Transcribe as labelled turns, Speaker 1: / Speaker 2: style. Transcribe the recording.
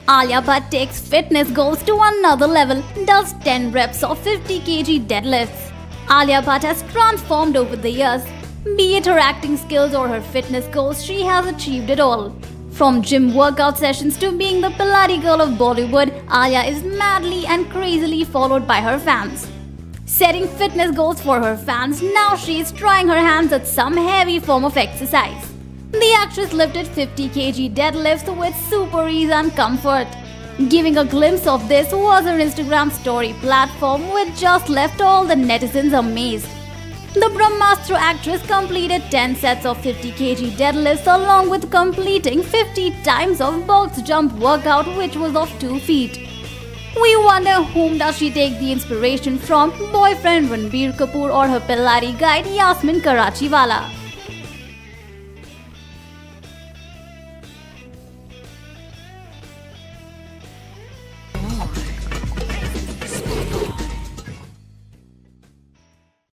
Speaker 1: Alia Bhatt takes fitness goals to another level, does 10 reps of 50 kg deadlifts. Alia Bhatt has transformed over the years. Be it her acting skills or her fitness goals, she has achieved it all. From gym workout sessions to being the Pilates girl of Bollywood, Alia is madly and crazily followed by her fans. Setting fitness goals for her fans, now she is trying her hands at some heavy form of exercise. The actress lifted 50 kg deadlifts with super ease and comfort. Giving a glimpse of this was her Instagram story platform, which just left all the netizens amazed. The Brahmastra actress completed 10 sets of 50 kg deadlifts along with completing 50 times of box jump workout, which was of 2 feet. We wonder whom does she take the inspiration from, boyfriend Ranbir Kapoor or her Pilates guide Yasmin Karachiwala.